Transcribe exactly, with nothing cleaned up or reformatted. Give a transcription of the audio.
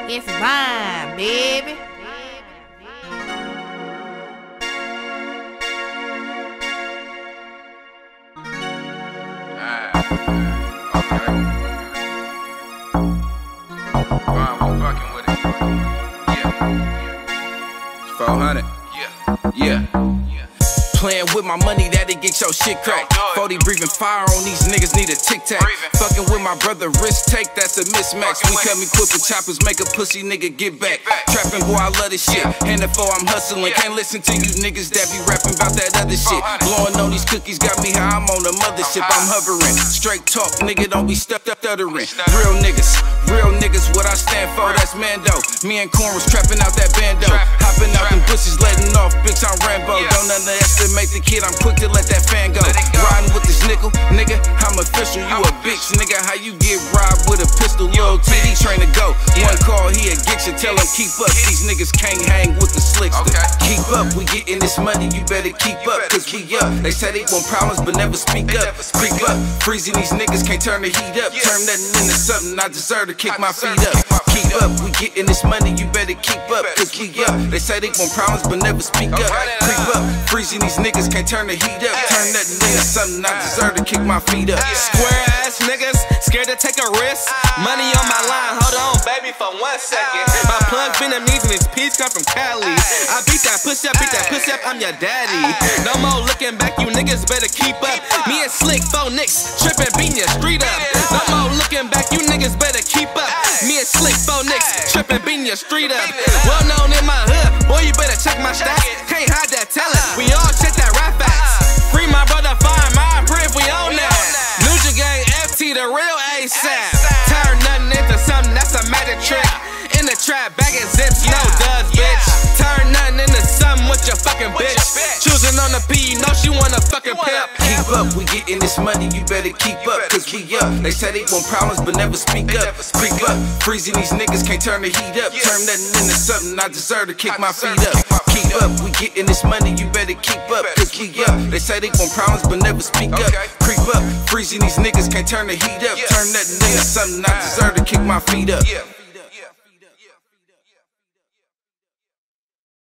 It's mine, baby. Ah, okay. Wow, we fucking with it. Yeah. four hundred. Yeah. Yeah. Playing with my money, that'll get your shit cracked. forty breathing fire on these niggas, need a tic tac. Fucking with my brother, risk take, that's a mismatch. We come equipped with choppers, make a pussy nigga get back. Trapping, boy, I love this shit. Hand it for I'm hustling. Can't listen to you niggas that be rapping about that other shit. Blowing on these cookies got me high, I'm on the mothership. I'm hovering. Straight talk, nigga, don't be stuck up stuttering. Real niggas, real niggas, what I stand for, that's Mando. Me and Corn was trapping out that bando. Hopping out them bushes, letting off, bitch, I'm Rambo. Don't underestimate. Make the kid, I'm quick to let that fan go. Riding with this nickel, nigga, I'm official. You a bitch, nigga, how you get robbed with a pistol? Lil' T D train to go. One call, he'll get you, tell him keep up. These niggas can't hang with the slickster. Keep up, we getting this money, you better keep up, cause we up. They say they want problems, but never speak up. Creep up, freezing these niggas, can't turn the heat up. Turn nothing into something, I deserve to kick my feet up. Keep up, we getting this money, you better keep up, cause we up. They say they want problems, but never speak up. Creep up, freezing these niggas, can't turn the heat up. Turn nothing into something, I deserve to kick my feet up. Square ass niggas, scared to take a risk. Money on my line, hold on baby for one second. My plug Vietnamese and his peas come from Cali. I beat that push up, beat that push up, I'm your daddy. No more looking back, you niggas better keep up. Me and Slick, four nicks, trippin', beatin' your street up. No more looking back, you niggas better keep up. Me and Slick, four nicks, trippin', beatin' your street up. Well known in my hood, boy you better check my stats. Can't hide that talent, we all check that rap facts. Free my brother, find my proof, we own that. Nuja Gang, F T, the real ASAP. Turn nothing into something, that's a magic trick. In the trap, bagging zips, no duds, bitch. Turn nothing into something with your fucking bitch. Choosing on the P, you know she wanna fucking pimp. Keep up, we getting this money, you better keep up, cause we up. They say they want problems, but never speak up. Creep up, freezing these niggas, can't turn the heat up. Turn nothing into something, I deserve to kick my feet up. Keep up, we getting this money, you better keep up, cause we up. They say they want problems, but never speak up. Creep up, freezing these niggas, can't turn the heat up. Turn nothing into something, I deserve to kick my feet up.